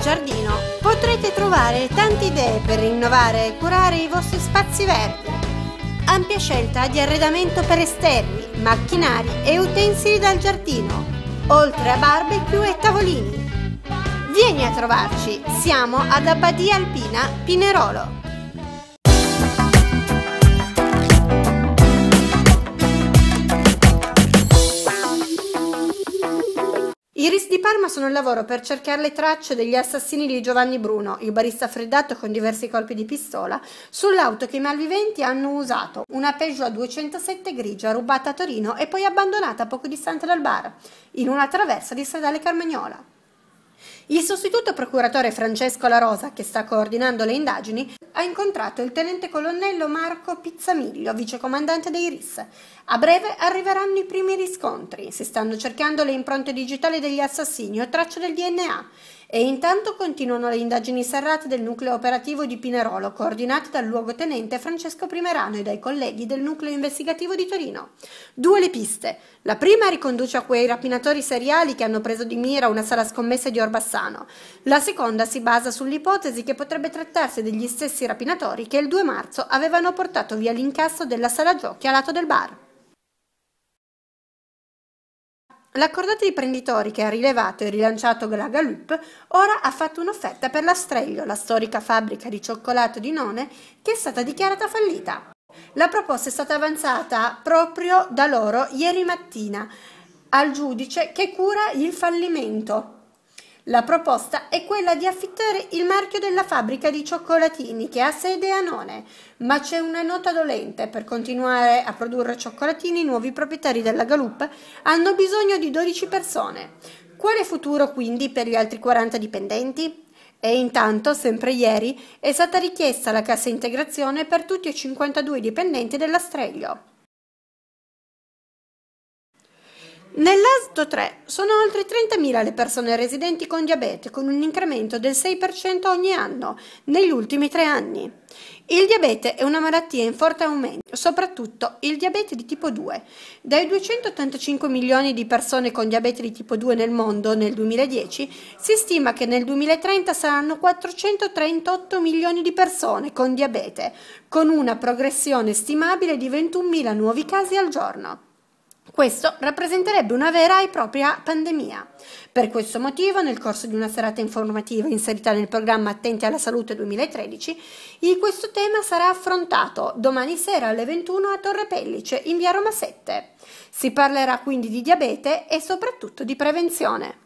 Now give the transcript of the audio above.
giardino potrete trovare tante idee per rinnovare e curare i vostri spazi verdi. Ampia scelta di arredamento per esterni, macchinari e utensili dal giardino, oltre a barbecue e tavolini. Vieni a trovarci, siamo ad Abbadia Alpina, Pinerolo. I RIS di Parma sono al lavoro per cercare le tracce degli assassini di Giovanni Bruno, il barista freddato con diversi colpi di pistola, sull'auto che i malviventi hanno usato, una Peugeot 207 grigia rubata a Torino e poi abbandonata poco distante dal bar, in una traversa di Stradale Carmagnola. Il sostituto procuratore Francesco La Rosa, che sta coordinando le indagini, ha incontrato il tenente colonnello Marco Pizzamiglio, vicecomandante dei RIS. A breve arriveranno i primi riscontri, si stanno cercando le impronte digitali degli assassini o tracce del DNA e intanto continuano le indagini serrate del nucleo operativo di Pinerolo, coordinate dal luogotenente Francesco Primerano e dai colleghi del nucleo investigativo di Torino. 2 le piste. La prima riconduce a quei rapinatori seriali che hanno preso di mira una sala scommesse di Orbassano. La seconda si basa sull'ipotesi che potrebbe trattarsi degli stessi rapinatori che il 2 marzo avevano portato via l'incasso della sala giochi a lato del bar. L'accordato di prenditori che ha rilevato e rilanciato la Galup ora ha fatto un'offerta per la Streglio, la storica fabbrica di cioccolato di None, che è stata dichiarata fallita. La proposta è stata avanzata proprio da loro ieri mattina al giudice che cura il fallimento. La proposta è quella di affittare il marchio della fabbrica di cioccolatini che ha sede a None, ma c'è una nota dolente: per continuare a produrre cioccolatini i nuovi proprietari della Galup hanno bisogno di 12 persone. Quale futuro quindi per gli altri 40 dipendenti? E intanto, sempre ieri, è stata richiesta la cassa integrazione per tutti e 52 dipendenti della Streglio. Nell'ASDO 3 sono oltre 30.000 le persone residenti con diabete, con un incremento del 6% ogni anno negli ultimi 3 anni. Il diabete è una malattia in forte aumento, soprattutto il diabete di tipo 2. Dai 285 milioni di persone con diabete di tipo 2 nel mondo nel 2010, si stima che nel 2030 saranno 438 milioni di persone con diabete, con una progressione stimabile di 21.000 nuovi casi al giorno. Questo rappresenterebbe una vera e propria pandemia. Per questo motivo, nel corso di una serata informativa inserita nel programma Attenti alla Salute 2013, questo tema sarà affrontato domani sera alle 21 a Torre Pellice, in via Roma 7. Si parlerà quindi di diabete e soprattutto di prevenzione.